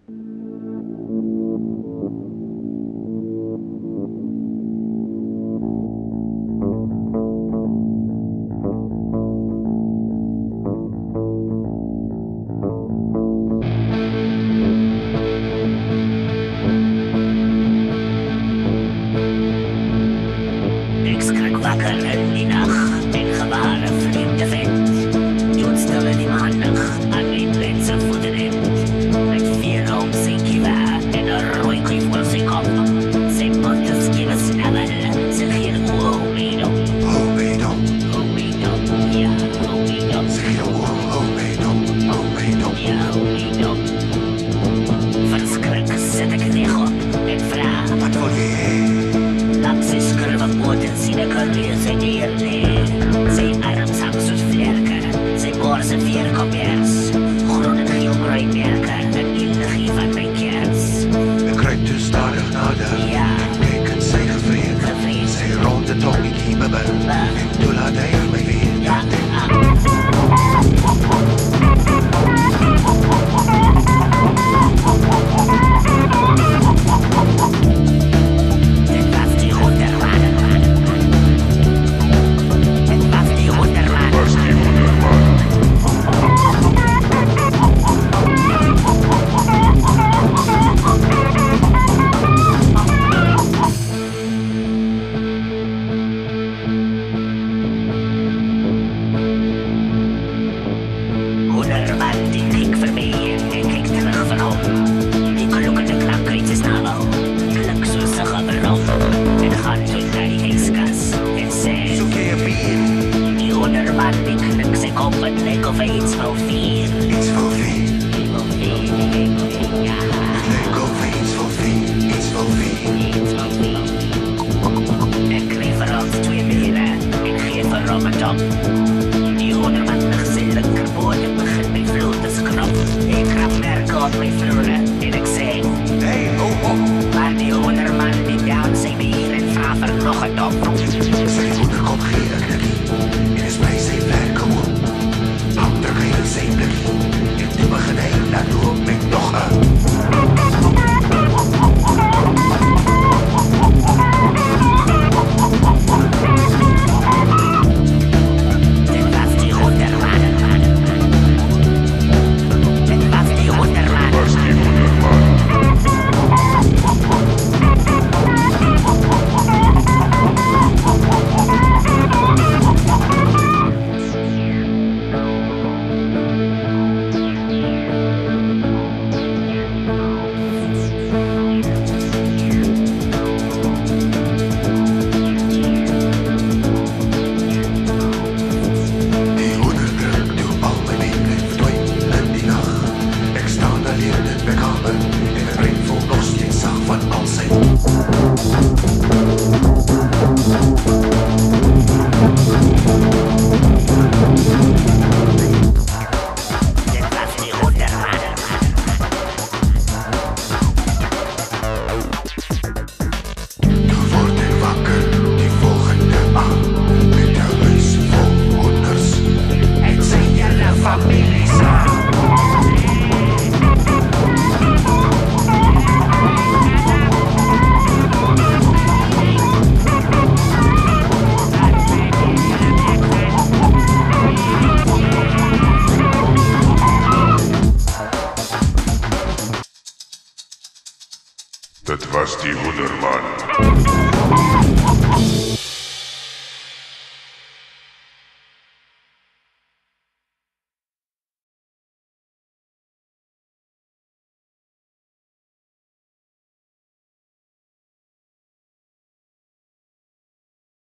Ik schrik wakker in die nacht en gewaar een vreemde vent. Doodstille die maandag aan mijn lenzen voeten in. Met 4 om zijn kiva en een rooi klief voor zijn kop. Zijn mond is kiva snabbel, zeg hier hoemedom. Hoemedom, ja, hoemedom. zeg je hoemedom, Ja, hoemedom. Verschrik zet ik neer op en vraag. wat wil je? Langs zijn skurve poten sien ek 'n reuse dier lê. Sy arms hang soos vlerke, sy borse vier koppers. Groen en geel kruidmerke, 'n illusie van my kers. Ik kruip dus stadig nader. Ja. En kijk en zij gevreed. Gevreed. Zij rond de tong ik hier me. En toen laat hij mij weer. Ja, dit was die Honderman. Dit was die Honderman. Honderman die keek voorbij en keek terug van hom. Die klokkende klank uit zijn snavel, klink soos 'n gebrul. En gaan toe naar die ijskas en sê, Zoek je een bier? die Honderman die knik sy kop en lyk of hy iets wil vier. Iets voor vier. Wil vier, ja, Leuk of iets voor vier. Iets voor vier. iets wil vier. Ek kry vir ons 2 mure en gee vir hom 'n top. Die Honderman lig sy linkerboot en begin my vloer te skrap. Ek krap merke op my vloere en ek sê, Hey, ho, ho. maar die Honderman die down sy bier en vra vir nog 'n top. Zijn moeder komt geen knikkie. En is bij zijn werk gewoon. Houdt er geen zijn blikkie. En toen begin hij naar door met nog een. Dit was die Honderman. Dit was die Honderman. Die moeder drukt door al mijn benen verdwijnt in die nacht. Ik sta alleen in mijn kamer. En mijn brein voelt nog steeds zacht van al zijn. Dit was die Honderman. Toen wordt hij wakker die volgende aan. Met een huis vol honders. En zijn hele familie samen. Dat was die Honderman.